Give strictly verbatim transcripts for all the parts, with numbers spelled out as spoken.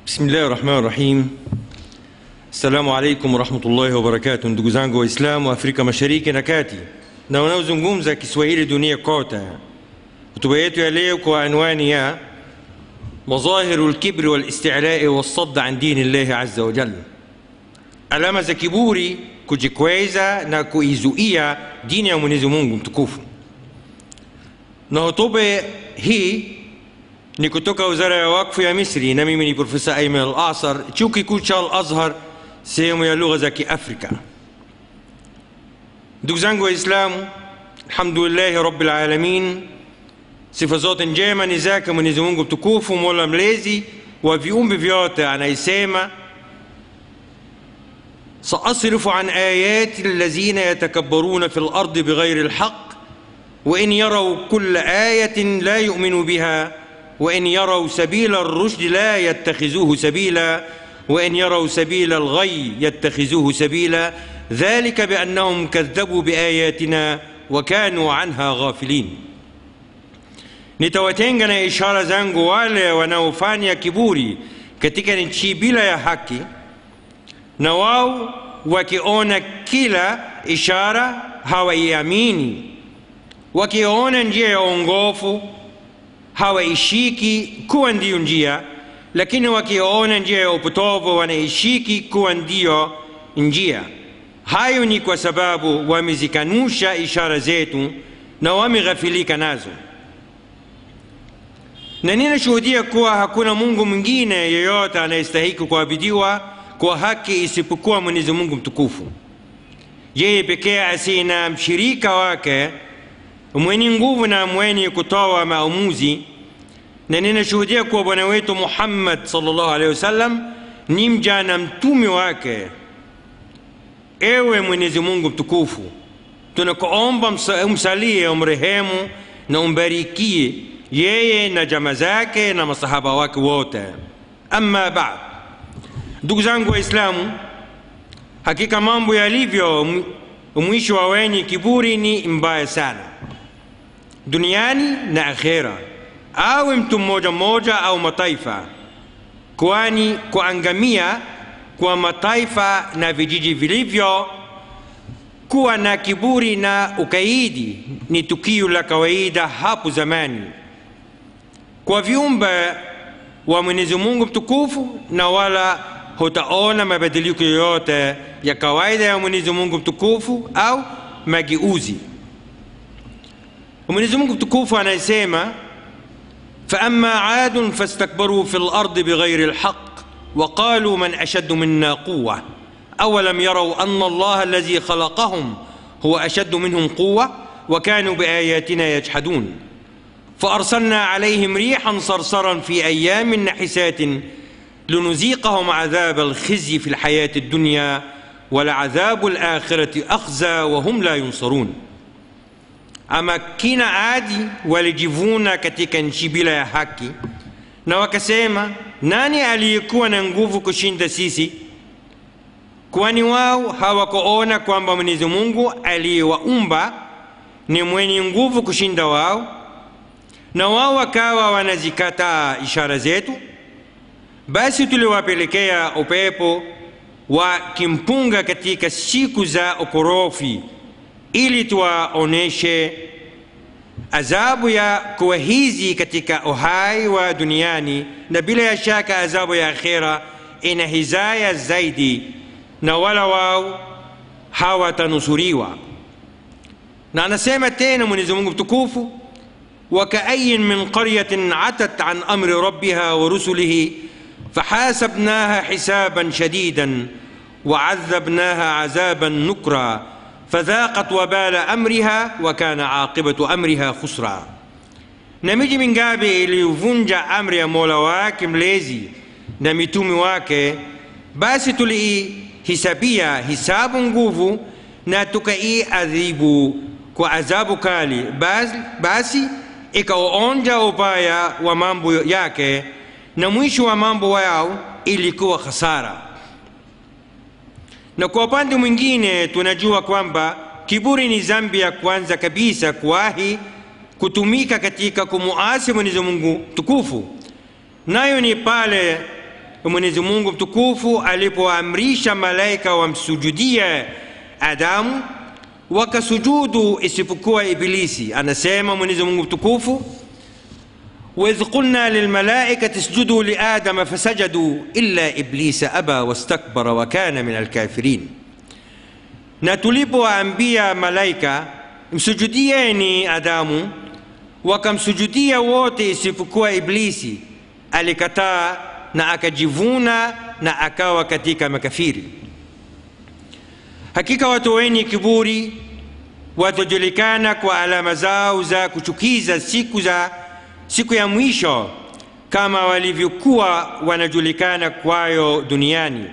بسم الله الرحمن الرحيم. السلام عليكم ورحمة الله وبركاته. Ndugu zangu Waislamu wa Afrika Mashariki na Kati na wanaozungumza Kiswahili dunia kote. Hotuba yetu ya leo kwa anwani ya Mazahiru al-kibri wal-isti'la'i was-sadd an dini Allah azza wa jalla. Alama za kiburi, kujikweza na kuizuia dini ya Mwenyezi Mungu mtukufu. Na hotuba hii ni kutoka Wizara ya Wakfu ya Misri na mimi ni Profesa Ayman Al-Asar, chuo kikuu cha Al-Azhar, sehemu ya lugha za Kiafrika. Ndugu zangu Waislamu, alhamdulillahi rabbil alamin, sifa zote njema ni zake Mwenyezi Mungu mtukufu, Mola mlezi wa viumbe vyote, anayesema سأصرف عن آيات الذين يتكبرون في الأرض بغير الحق وإن يروا كل آية لا يؤمنوا بها وإن يروا سبيل الرشد لا يتخذوه سبيلا وإن يروا سبيل الغي يتخذوه سبيلا ذلك بأنهم كذبوا بآياتنا وكانوا عنها غافلين. Nitawatenga na ishara zangu wale wanaofanya kiburi katika nchi bila ya haki, na wao wakiona kila ishara hawaiamini, wakiona njia ya ongofu hawaishiki kuwa ndiyo njia, lakini wakiona njia ya upotovu wanaishiki kuwa ndiyo njia. Hayo ni kwa sababu wamezikanusha ishara zetu na wameghafilika nazo. Na ninashuhudia kuwa hakuna Mungu mwingine yeyote anayestahili kuabudiwa kwa haki isipokuwa Mwenyezi Mungu mtukufu. Yeye pekee asiye na mshirika wake, mwenye nguvu na mwenye kutoa maamuzi. Na ninashuhudia kuwa bwana wetu Muhammad sallallahu alaihi wasallam ni mja na mtume wake. Ewe Mwenyezi Mungu mtukufu, tunakuomba umsalie, umrehemu na umbarikie yeye na jamaa zake na masahaba wake wote. Amma ba'd, ndugu zangu Waislamu, hakika mambo yalivyo, mwisho wa wenye kiburi ni mbaya sana duniani na akhera, awe mtu mmoja mmoja au mataifa, kwani kuangamia kwa mataifa na vijiji vilivyo kuwa na kiburi na ukaidi ni tukio la kawaida hapo zamani kwa viumbe wa Mwenyezi Mungu mtukufu, na wala hutaona mabadiliko yoyote ya kawaida ya Mwenyezi Mungu mtukufu au mageuzi. Mwenyezi Mungu mtukufu anasema فأما عاد فاستكبروا في الأرض بغير الحق وقالوا من أشد منا قوة أولم يروا أن الله الذي خلقهم هو أشد منهم قوة وكانوا بآياتنا يجحدون فأرسلنا عليهم ريحا صرصرا في أيام نحسات لنذيقهم عذاب الخزي في الحياة الدنيا ولعذاب الآخرة أخزى وهم لا ينصرون. Ama kina Adi walijivuna katika nchi bila ya haki, na wakasema, nani aliyekuwa na nguvu kushinda sisi? Kwani wao hawakuona kwamba Mwenyezi Mungu aliyewaumba ni mwenye nguvu kushinda wao, na wao wakawa wanazikataa ishara zetu. Basi tuliwapelekea upepo wa kimpunga katika siku za ukorofi ili tuwaoneshe adhabu ya kuwa hizi katika uhai wa duniani, na bila ya shaka adhabu ya akhera ina hizaya zaidi, na wala wao hawatanusuriwa. Na anasema tena Mwenyezi Mungu mtukufu, وكأي من قرية عتت عن أمر ربها ورسله فحاسبناها حسابا شديدا وعذبناها عذابا نكرا فذاقت وبال أمرها وكان عاقبة أمرها خسرا. Na miji mingapi ilivunja amri ya Mola wake mlezi na mitume wake, basi tulihisabia hisabu nguvu na tukaiadhibu kwa adhabu kali, basi, basi ikaonja ubaya wa mambo yake, na mwisho wa mambo yao ilikuwa khasara. Na kwa upande mwingine tunajua kwamba kiburi ni dhambi ya kwanza kabisa kuwahi kutumika katika kumuasi Mwenyezi Mungu tukufu, nayo ni pale Mwenyezi Mungu mtukufu alipoamrisha malaika wamsujudie Adamu, wakasujudu isipokuwa Ibilisi. Anasema Mwenyezi Mungu mtukufu, وإذ قلنا للملائكة اسجدوا لآدم فسجدوا إلا إبليس أبى واستكبر وكان من الكافرين. Na tulipowaambia malaika msujudieni Adamu, wakamsujudia wote isipokuwa Iblisi, alikataa na akajivuna na akawa katika makafiri. Hakika watu wenye kiburi watajulikana kwa alama zao za kuchukiza siku za siku ya mwisho, kama walivyokuwa wanajulikana kwayo duniani.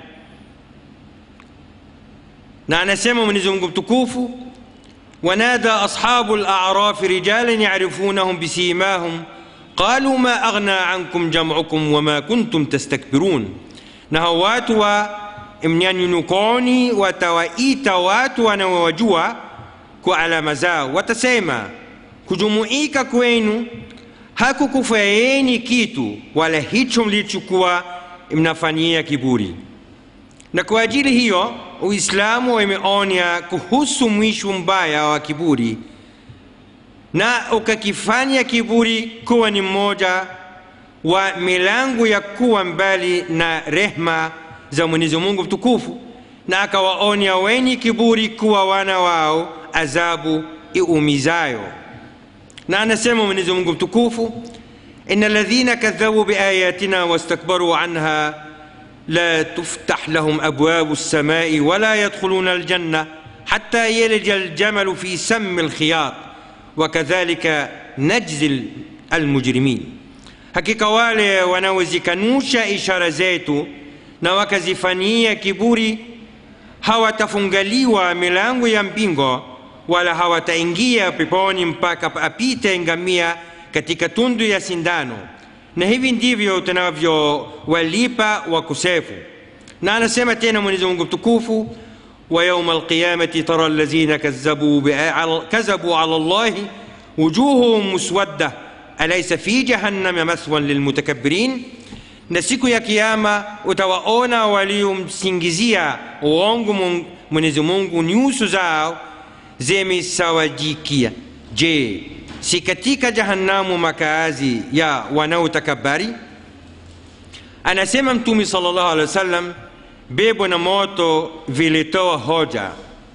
Na anasema Mwenyezi Mungu mtukufu, ونادى أصحاب الأعراف رجالا يعرفونهم بسيماهم قالوا ما أغنى عنكم جمعكم وما كنتم تستكبرون. na hao watu wa mnyanyukoni watawaita watu wanaowajua kwa alama zao, watasema kujumuika kwenu hakukufaeni kitu, wala hicho mlichokuwa mnafanyia kiburi. Na kwa ajili hiyo Uislamu umeonya kuhusu mwisho mbaya wa kiburi, na ukakifanya kiburi kuwa ni mmoja wa milango ya kuwa mbali na rehma za Mwenyezi Mungu mtukufu, na akawaonya wenye kiburi kuwa wana wao adhabu iumizayo. Na anasema Mwenyezi Mungu mtukufu, inna alladhina kadhabu biayatina wastakbaru anha la tuftah lahum abwabu as-samai wala yadkhuluna al-janna hatta yalija al-jamalu fi sammi al-khiyat wa kadhalika najzi al-mujrimin. Hakika wale wanaozikanusha ishara zetu na wakazifanyia kiburi hawatafungaliwa milango ya mbingo wala hawataingia peponi mpaka apite ngamia katika tundu ya sindano, na hivi ndivyo tunavyowalipa wakosefu. Na anasema tena Mwenyezi Mungu mtukufu, wa yawma alqiyamati tara allazina kazzabu kazabu ala Allahi wujuhuhum muswadda alaysa fi jahannama mathwan lilmutakabbirin. Na siku ya kiyama utawaona waliomsingizia uongo Mwenyezi Mungu nyuso zao zimesawajikia. Je, si katika jahannamu makazi ya wanaotakabari? Anasema Mtume sallallahu alaihi wasallam, pepo na moto vilitoa hoja.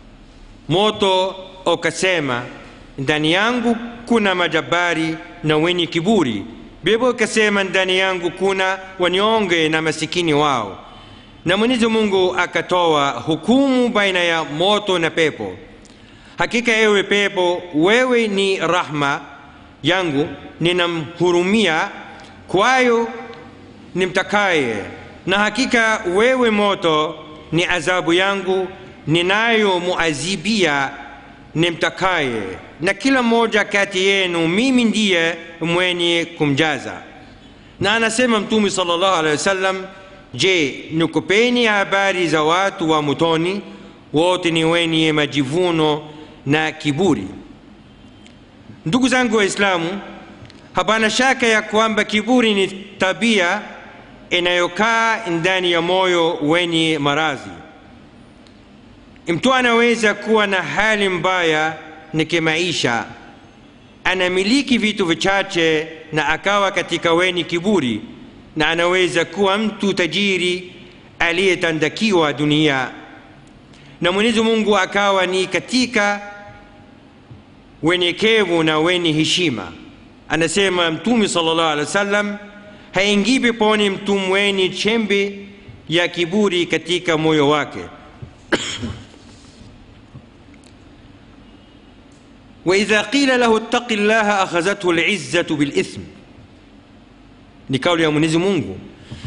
Moto ukasema, ndani yangu kuna majabari na wenye kiburi. Pepo ikasema, ndani yangu kuna wanyonge na masikini wao. Na Mwenyezi Mungu akatoa hukumu baina ya moto na pepo. Hakika ewe pepo, wewe ni rahma yangu, ninamhurumia kwayo nimtakaye, na hakika wewe moto ni adhabu yangu, ninayo muazibia nimtakaye, na kila mmoja kati yenu mimi ndiye mwenye kumjaza. Na anasema Mtume sallallahu alaihi wasallam, je, nikupeni habari za watu wa motoni? Wote ni wenye majivuno na kiburi. Ndugu zangu Waislamu, hapana shaka ya kwamba kiburi ni tabia inayokaa ndani ya moyo wenye maradhi. Mtu anaweza kuwa na hali mbaya na kimaisha, anamiliki vitu vichache na akawa katika wenye kiburi, na anaweza kuwa mtu tajiri aliyetandakiwa dunia, na Mwenyezi Mungu akawa ni katika wenyekevu na wenye heshima. Anasema Mtume sallallahu alaihi wasallam, haingii peponi mtu mwenye chembe ya kiburi katika moyo wake. وإذا قيل له اتق الله أخذته العزة بالإثم. ni kauli ya Mwenyezi Mungu.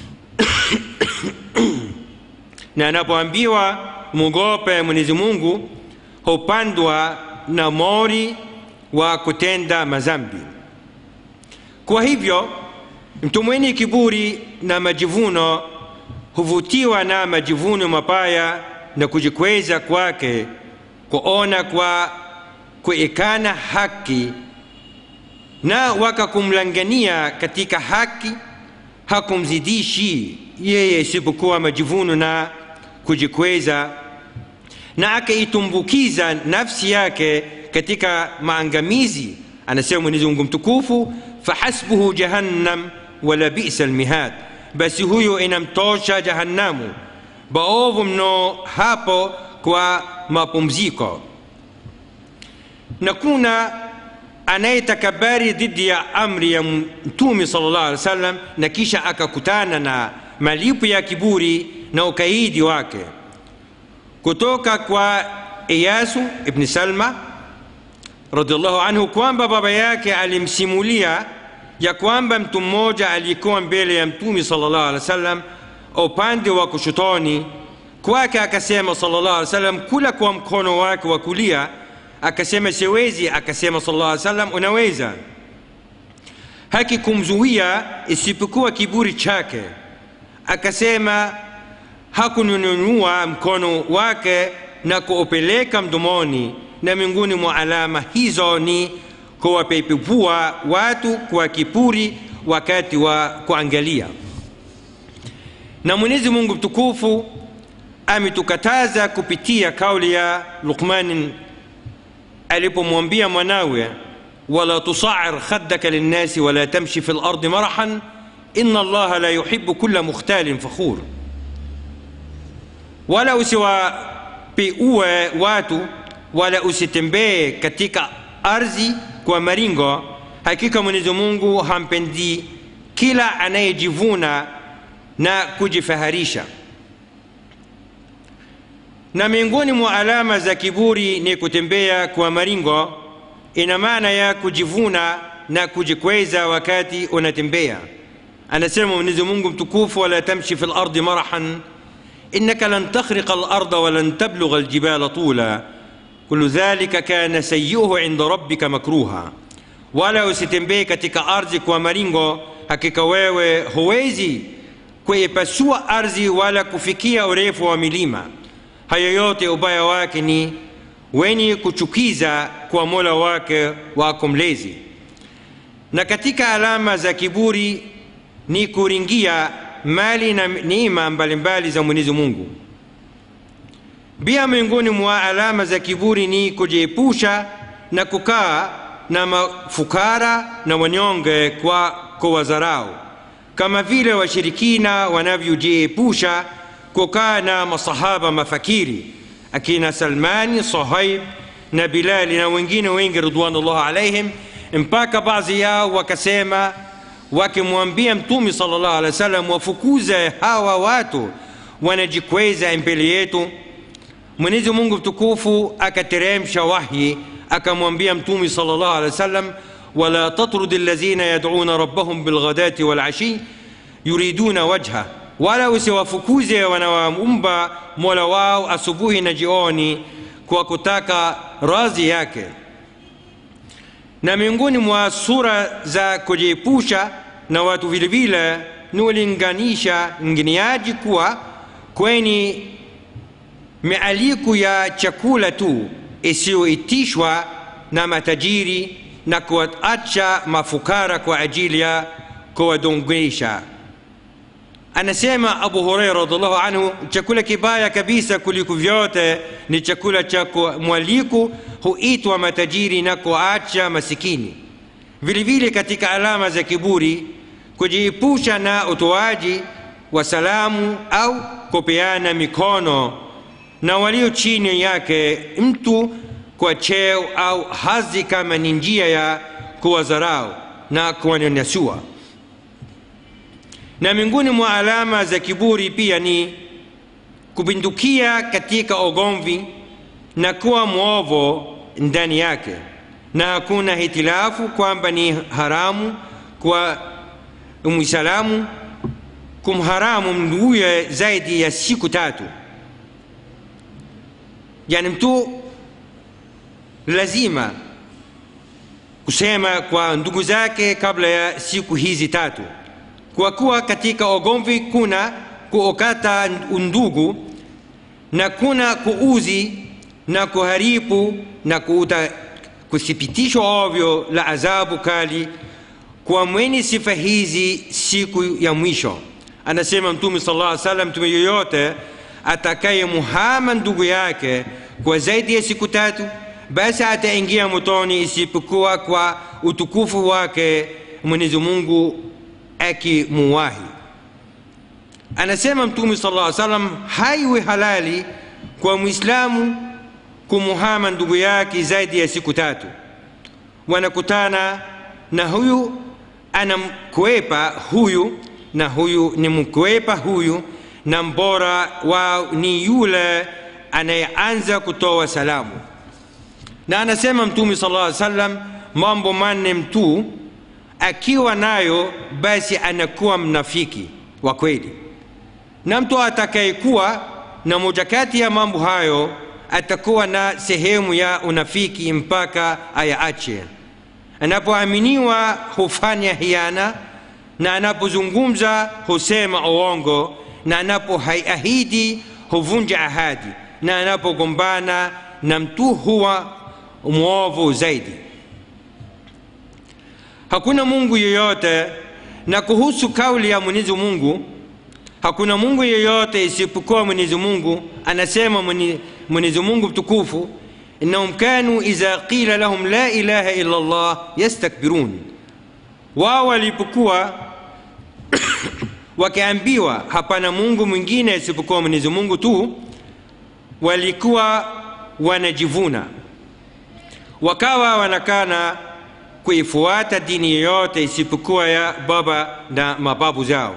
Na anapoambiwa muogope Mwenyezi Mungu, hupandwa na mori wa kutenda madhambi. Kwa hivyo mtu mwenye kiburi na majivuno huvutiwa na majivuno mabaya na kujikweza kwake, kuona kwa kuikana haki na wakakumlangania katika haki, hakumzidishi yeye isipokuwa majivuno na kujikweza, na akaitumbukiza nafsi yake katika maangamizi. Anasema Mwenyezi Mungu mtukufu, fahasbuhu jahannam wala bi'sa almihad, basi huyo inamtosha jahannamu, baovu mno hapo kwa mapumziko. Na kuna anayetakabari dhidi ya amri ya Mtume sallallahu alaihi wasallam na kisha akakutana na malipo ya kiburi na ukaidi wake. Kutoka kwa Iyasu ibn Salma radhiallahu anhu kwamba baba yake alimsimulia ya kwamba mtu mmoja alikuwa mbele ya Mtume sallallahu alaihi wasallam upande wa kushotoni kwake, akasema sallallahu alaihi wasallam, kula kwa mkono wake wa kulia. Akasema siwezi. Akasema sallallahu alaihi wasallam, unaweza. Hakikumzuia isipokuwa kiburi chake. Akasema hakununua mkono wake na kuupeleka mdomoni, na miongoni mwa alama hizo ni kuwapepua watu kwa kiburi wakati wa kuangalia. Na Mwenyezi Mungu mtukufu ametukataza kupitia kauli ya Luqman alipomwambia mwanawe, wala tusa'ir khaddaka linnasi wala tamshi fil ardi marahan inna Allaha la yuhibbu kulla mukhtalin fakhur, wala usiwapeue watu wala usitembee katika ardhi kwa maringo, hakika Mwenyezi Mungu hampendi kila anayejivuna na kujifaharisha. Na miongoni mwa alama za kiburi ni kutembea kwa maringo. Ina maana ya kujivuna na kujikweza wakati unatembea. Anasema Mwenyezi Mungu mtukufu, wala tamshi fil ardi marahan innaka lan takhriqa al arda wa lan tablugha al jibala tula kullu dhalika kana sayyi'uhu 'inda rabbika makruha, wala usitembee katika ardhi kwa maringo, hakika wewe huwezi kuipasua ardhi wala kufikia urefu wa milima. Hayo yote ubaya wake ni wenye kuchukiza kwa Mola wake wako mlezi. Na katika alama za kiburi ni kuringia mali na neema mbalimbali za Mwenyezi Mungu. Pia miongoni mwa alama za kiburi ni kujiepusha na kukaa na mafukara na wanyonge kwa kuwadharau, kama vile washirikina wanavyojiepusha kukaa na masahaba mafakiri akina Salmani, Suhaib na Bilali na wengine wengi ridwanullah alaihim, mpaka baadhi yao wakasema wakimwambia Mtume sallallahu alaihi wasallam, wafukuze hawa watu wanajikweza mbele yetu. Mwenyezi Mungu mtukufu akateremsha wahyi akamwambia Mtume sallallahu alaihi wasallam, wala tatrud alladhina yad'una rabbahum bilghadati walashi yuriduna wajha, wala usiwafukuze wanaoomba Mola wao asubuhi na jioni kwa kutaka radhi yake. Na miongoni mwa sura za kujiepusha na watu vile vile ni ulinganisha nginiaji kuwa kwenye mialiko ya chakula tu isiyoitishwa na matajiri na kuacha mafukara kwa ajili ya kuwadongesha. Anasema Abu Huraira radhiallahu anhu, chakula kibaya kabisa kuliko vyote ni chakula cha mwaliko huitwa matajiri na kuacha masikini. Vile vile katika alama za kiburi kujiepusha na utoaji wa salamu au kupeana mikono na walio chini yake mtu kwa cheo au hadhi, kama ni njia ya kuwadharau na kuwanyanyasua. Na miongoni mwa alama za kiburi pia ni kupindukia katika ugomvi na kuwa mwovu ndani yake, na hakuna hitilafu kwamba ni haramu kwa Muislamu kumharamu nduguye zaidi ya siku tatu. Yani mtu lazima kusema kwa ndugu zake kabla ya siku hizi tatu, kwa kuwa katika ugomvi kuna kuokata undugu na kuna kuuzi na kuharibu na kuuta kusipitishwa ovyo la adhabu kali kwa mwenye sifa hizi siku ya mwisho. Anasema Mtume sallallahu alaihi wasallam, mtume yoyote atakaye muhama ndugu yake kwa zaidi ya siku tatu, basi ataingia motoni isipokuwa kwa utukufu wake Mwenyezi Mungu akimuwahi. Anasema Mtume sallallahu alaihi wasallam, haiwi halali kwa Muislamu kumuhama ndugu yake zaidi ya siku tatu. Wanakutana na huyu anamkwepa huyu na huyu ni mkwepa huyu, na mbora wao ni yule anayeanza kutoa salamu. Na anasema Mtume sallallahu alaihi wasallam, mambo manne mtu akiwa nayo basi anakuwa mnafiki wa kweli, na mtu atakayekuwa na moja kati ya mambo hayo atakuwa na sehemu ya unafiki mpaka ayaache. Anapoaminiwa hufanya hiana, na anapozungumza husema uongo, na anapoahidi huvunja ahadi, na anapogombana na mtu huwa mwovu zaidi. Hakuna Mungu yeyote, na kuhusu kauli ya Mwenyezi Mungu, hakuna Mungu yeyote isipokuwa Mwenyezi Mungu. Anasema Mwenyezi Mungu mtukufu, innahum kanu idha qila lahum la ilaha illa Allah yastakbirun. Wao walipokuwa wakiambiwa hapana Mungu mwingine isipokuwa Mwenyezi Mungu tu, walikuwa wanajivuna, wakawa wanakana kuifuata dini yoyote isipokuwa ya baba na mababu zao.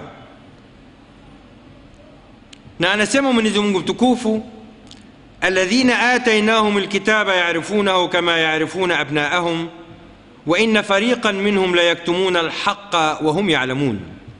Na anasema Mwenyezi Mungu mtukufu, alladhina atainahum alkitaba ya'rifunahu kama ya'rifuna abna'ahum wa inna fariqan minhum la yaktumuna alhaqqa wa hum ya'lamun.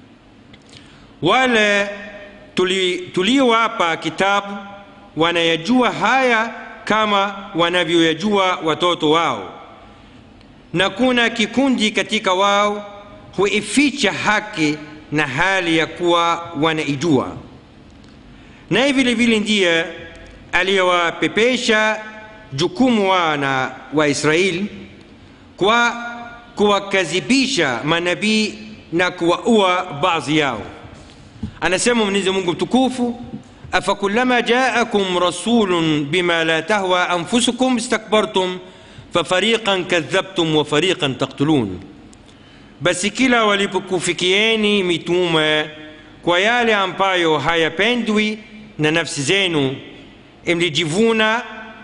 Wale tuliowapa kitabu wanayajua haya kama wanavyoyajua watoto wao, na kuna kikundi katika wao huificha haki na hali ya kuwa wanaijua. Na vile vile ndiye aliyowapepesha jukumu wana wa Israeli kwa kuwakadhibisha manabii na kuwaua baadhi yao. Anasema Mwenyezi Mungu mtukufu, afakullama jaakum rasulun bima la tahwa anfusukum istakbartum fafariqan kadhabtum wa fariqan taqtulun. Basi kila walipokufikieni mitume kwa yale ambayo hayapendwi na nafsi zenu, mlijivuna,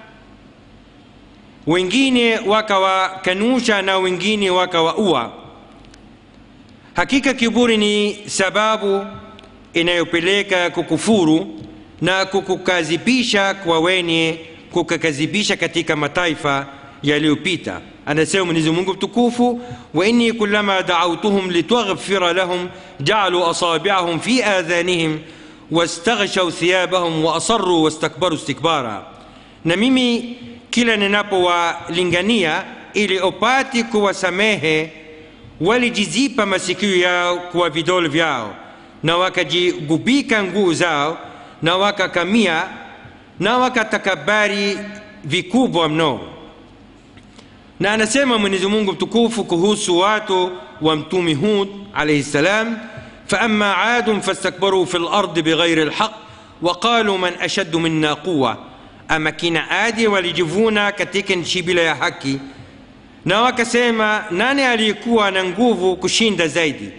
wengine wakawakanusha na wengine wakawaua. Hakika kiburi ni sababu inayopeleka kukufuru na kukukazibisha kwa wenye kukakazibisha katika mataifa yaliyopita. Anasema Mwenyezi Mungu mtukufu, wa inni kullama da'awtuhum litaghfira lahum ja'alu asabi'ahum fi adhanihim wastaghshaw thiyabahum wa asarru wastakbaru istikbara. Na mimi kila ninapowalingania ili upate kuwasamehe, walijizipa masikio yao kwa vidole vyao, na wakajigubika nguo zao, na wakakamia, na wakatakabari vikubwa mno. Na anasema Mwenyezi Mungu mtukufu kuhusu watu wa Mtume Hud alayhi salam, فأما عاد فاستكبروا في الأرض بغير الحق وقالوا من أشد منا قوة. أما كنا عادي walijivuna katika nchi bila ya haki, na wakasema nani aliyekuwa na nguvu kushinda zaidi.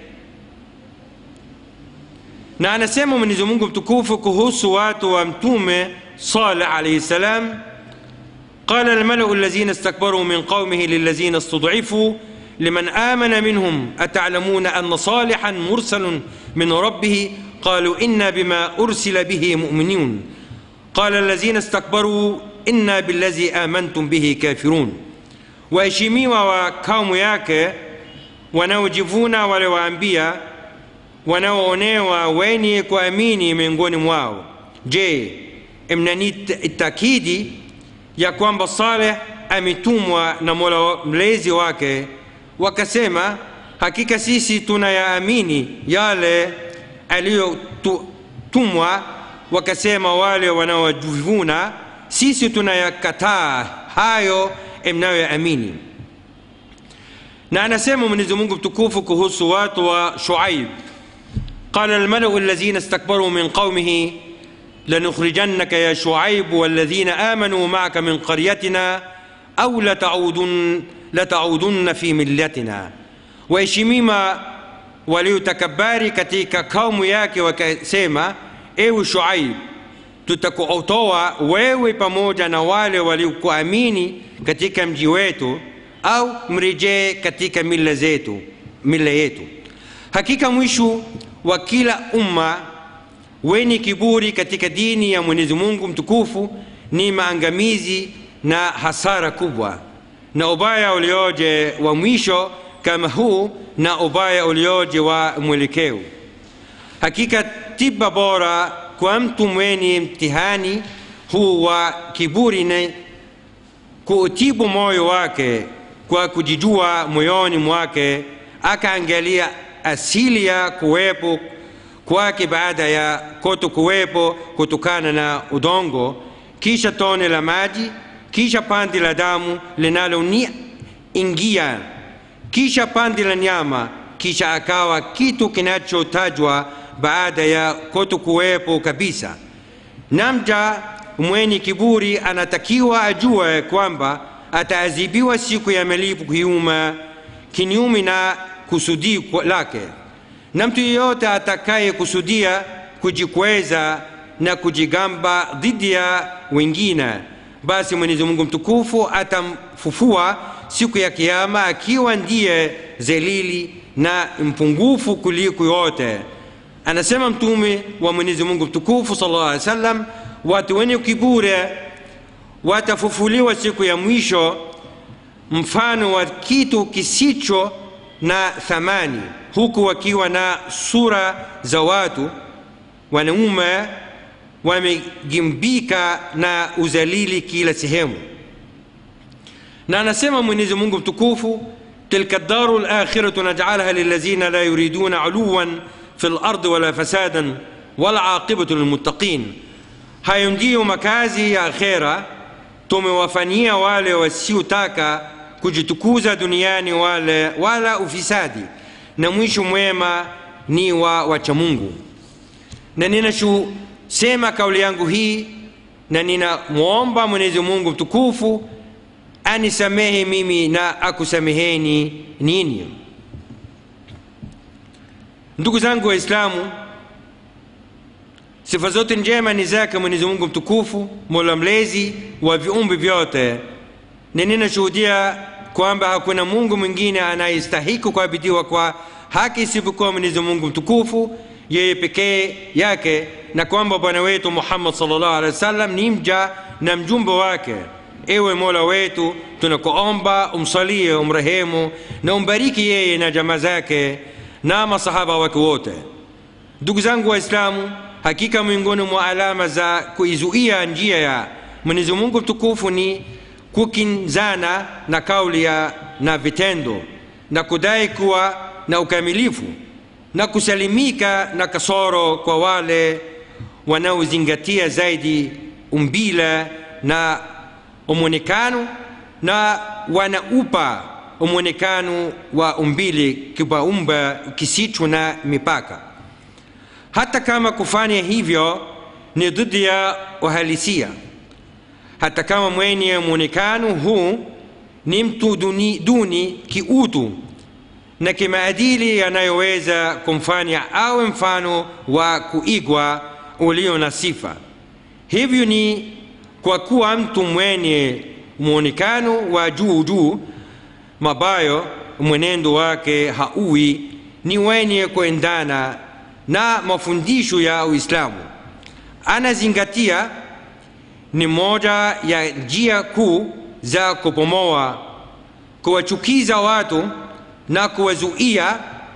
Na anasema Mwenyezi Mungu mtukufu kuhusu watu wa Mtume Saleh alayhi salam, قال الملأ الذين استكبروا من قومه للذين استضعفوا لمن آمن منهم أتعلمون أن صالحا مرسل من ربه قالوا إنا بما أرسل به مؤمنون قال الذين استكبروا إنا بالذي آمنتم به كافرون. waheshimiwa wa kaumu yake wanaojivuna wale waambia wanaoonewa wenye kuamini miongoni mwao, je, mnanitakidi ya kwamba Saleh ametumwa na Mola mlezi wake? Wakasema, hakika sisi tunayaamini yale aliyotumwa. Wakasema wale wanaojivuna, sisi tunayakataa hayo mnayoyaamini. Na anasema Mwenyezi Mungu mtukufu kuhusu watu wa Shuaib, qala almalau alladhina istakbaru min qaumihi lanukhrijannaka ya Shuaib walladhina amanu ma'aka min qaryatina au lata'udun lata'udunna fi millatina. Waheshimima waliotakabari katika kaumu yake wakasema, ewe Shuaib, tutakuotoa wewe pamoja na wale waliokuamini katika mji wetu, au mrejee katika mila zetu mila yetu. Hakika mwisho wa kila umma wenye kiburi katika dini ya Mwenyezi Mungu mtukufu ni maangamizi na hasara kubwa, na ubaya ulioje wa mwisho kama huu na ubaya ulioje wa mwelekeo. Hakika tiba bora kwa mtu mwenye mtihani huu wa kiburi ni kuutibu moyo wake kwa kujijua moyoni mwake, akaangalia asili ya kuwepo kwake baada ya kutokuwepo kutokana na udongo, kisha tone la maji, kisha pande la damu linaloingia, kisha pande la nyama, kisha akawa kitu kinachotajwa baada ya kutokuwepo kabisa. Namja mwenye kiburi anatakiwa ajue kwamba ataadhibiwa siku ya malipo kiuma kinyume na kusudi lake, na mtu yeyote atakaye kusudia kujikweza na kujigamba dhidi ya wengine, basi Mwenyezi Mungu mtukufu atamfufua siku ya kiyama akiwa ndiye zelili na mpungufu kuliko yote. Anasema mtume wa Mwenyezi Mungu mtukufu sallallahu alaihi wasallam, watu wenye kiburi watafufuliwa siku ya mwisho mfano wa kitu kisicho na thamani, huku wakiwa na sura za watu wanaume wamegimbika na uzalili kila sehemu. Na anasema Mwenyezi Mungu mtukufu, tilka ad-daru al-akhiratu naj'alaha lilladhina la yuriduna 'uluwan fil ardi wala fasadan wal 'aqibatu lilmuttaqin. Hayo ndiyo makazi ya akhera tumewafanyia wale wasiotaka kujitukuza duniani wale wala ufisadi, na mwisho mwema ni wa wacha Mungu. Na ninasema kauli yangu hii na ninamuomba Mwenyezi Mungu mtukufu anisamehe mimi na akusameheni ninyi. Ndugu zangu Waislamu, sifa zote njema ni zake Mwenyezi Mungu mtukufu, Mola mlezi wa viumbe vyote, na ninashuhudia kwamba hakuna Mungu mwingine anayestahili kuabudiwa kwa haki isipokuwa Mwenyezi Mungu mtukufu yeye pekee yake, na kwamba bwana wetu Muhammad sallallahu alaihi wasallam ni mja na mjumbe wake. Ewe Mola wetu, tunakuomba umsalie, umrehemu na umbariki yeye na jamaa zake na masahaba wake wote. Ndugu zangu Waislamu, hakika miongoni mwa alama za kuizuia njia ya Mwenyezi Mungu mtukufu ni kukinzana na kauli na vitendo, na kudai kuwa na ukamilifu na kusalimika na kasoro kwa wale wanaozingatia zaidi umbile na umwonekano, na wanaupa umwonekano wa umbile kipaumbele kisicho na mipaka, hata kama kufanya hivyo ni dhidi ya uhalisia. Hata kama mwenye mwonekano huu ni mtu duni, duni kiutu na kimaadili yanayoweza kumfanya awe mfano wa kuigwa ulio na sifa. Hivyo ni kwa kuwa mtu mwenye mwonekano wa juu juu mabayo, mwenendo wake hauwi ni wenye kuendana na mafundisho ya Uislamu. Anazingatia ni moja ya njia kuu za kupomoa, kuwachukiza watu na kuwazuia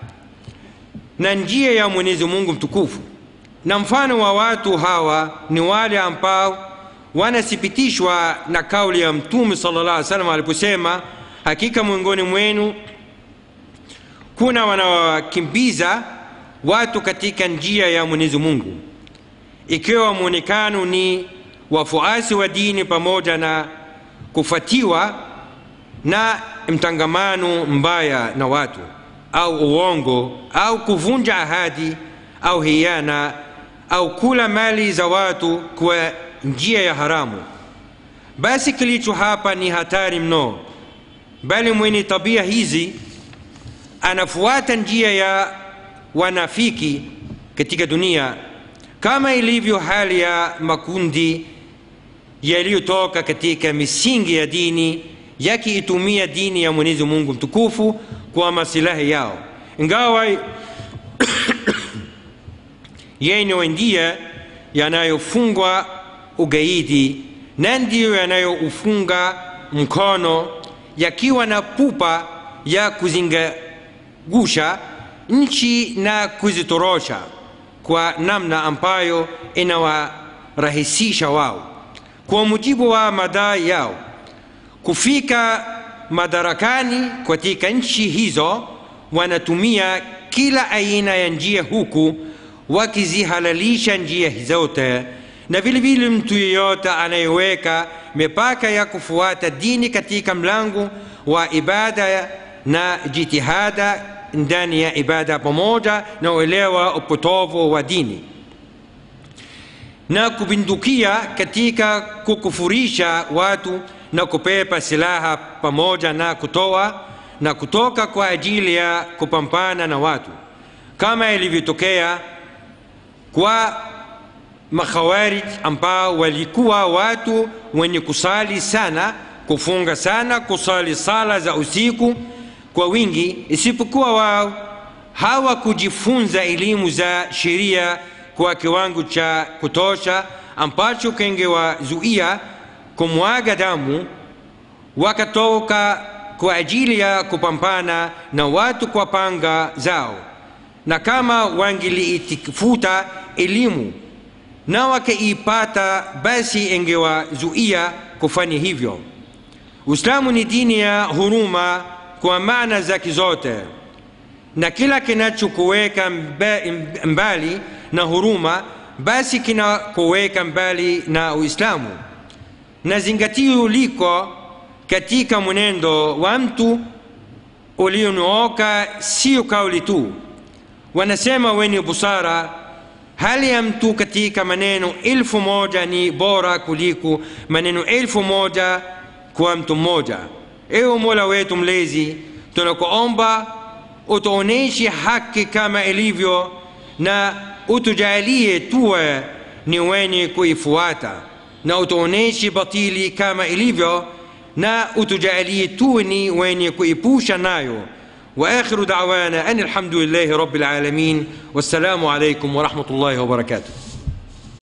na njia ya Mwenyezi Mungu mtukufu. Na mfano wa watu hawa ni wale ambao wanathibitishwa na kauli ya Mtume sallallahu alaihi wasallam aliposema, hakika miongoni mwenu kuna wanaokimbiza watu katika njia ya Mwenyezi Mungu, ikiwa muonekano ni wafuasi wa dini pamoja na kufatiwa na mtangamano mbaya na watu au uongo au kuvunja ahadi au hiana au kula mali za watu kwa njia ya haramu, basi kilicho hapa ni hatari mno. Bali mwenye tabia hizi anafuata njia ya wanafiki katika dunia, kama ilivyo hali ya makundi yaliyotoka katika misingi ya dini yakiitumia dini ya Mwenyezi Mungu mtukufu kwa maslahi yao, ingawa yenyewe ndiyo yanayofungwa ugaidi na ndiyo yanayoufunga mkono, yakiwa na pupa ya kuzingagusha nchi na kuzitorosha kwa namna ambayo inawarahisisha wao, kwa mujibu wa madai yao, kufika madarakani katika nchi hizo. Wanatumia kila aina ya njia huku wakizihalalisha njia zote, na vile vile mtu yeyote anayeweka mipaka ya kufuata dini katika mlango wa ibada na jitihada ndani ya ibada pamoja na uelewa upotovu wa dini na kupindukia katika kukufurisha watu na kupepa silaha pamoja na kutoa na kutoka kwa ajili ya kupambana na watu, kama ilivyotokea kwa makhawarij ambao walikuwa watu wenye kusali sana, kufunga sana, kusali sala za usiku kwa wingi, isipokuwa wao hawakujifunza elimu za sheria kwa kiwango cha kutosha ambacho kingewazuia kumwaga damu. Wakatoka kwa ajili ya kupambana na watu kwa panga zao, na kama wangeliitafuta elimu na wakaipata, basi ingewazuia kufanya hivyo. Uislamu ni dini ya huruma kwa maana zake zote, na kila kinachokuweka mbali na huruma basi kinakuweka mbali na Uislamu. Na zingatio liko katika mwenendo wa mtu ulionyooka, sio kauli tu. Wanasema wenye busara, hali ya mtu katika maneno elfu moja ni bora kuliko maneno elfu moja kwa mtu mmoja. Ewe Mola wetu mlezi, tunakuomba utuoneshe haki kama ilivyo na utujalie tuwe ni wenye kuifuata, na utuoneshe batili kama ilivyo na utujalie tuwe ni wenye kuipusha nayo. وآخر دعوانا أن الحمد لله رب العالمين، والسلام عليكم ورحمة الله وبركاته.